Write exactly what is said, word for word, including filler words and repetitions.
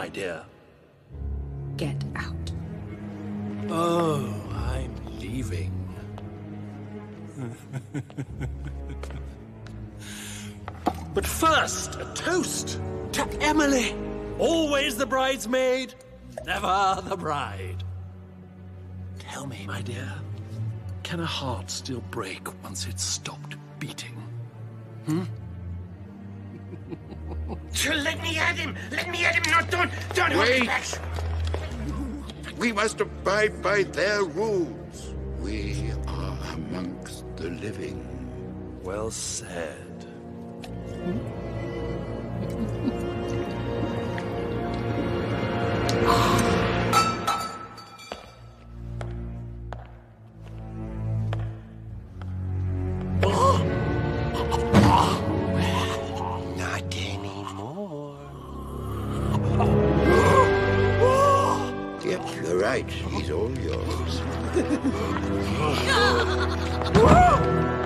my dear. Get out. Oh, I'm leaving. But first, a toast to Emily. Always the bridesmaid, never the bride. Tell me, my dear, can a heart still break once it's stopped beating? Hmm? Let me at him! Let me at him! No, don't, don't hold me Wait. back! We must abide by their rules. We are amongst the living. Well said. Not anymore. Yep, you're right. He's all yours.